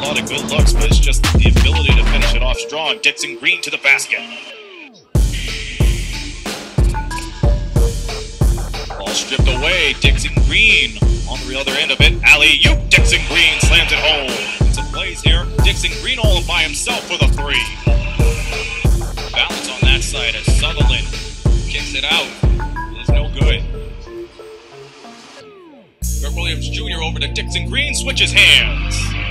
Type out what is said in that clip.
lot of good looks, but it's just the ability to finish it off strong. Dixon-Green to the basket. Ball stripped away. Dixon-Green on the other end of it. Alley-oop. Dixon-Green slams it home. Some plays here. Dixon-Green all by himself for the three. Balance on that side as Sutherland kicks it out. It is no good. Greg Williams Jr. over to Dixon-Green, switches hands.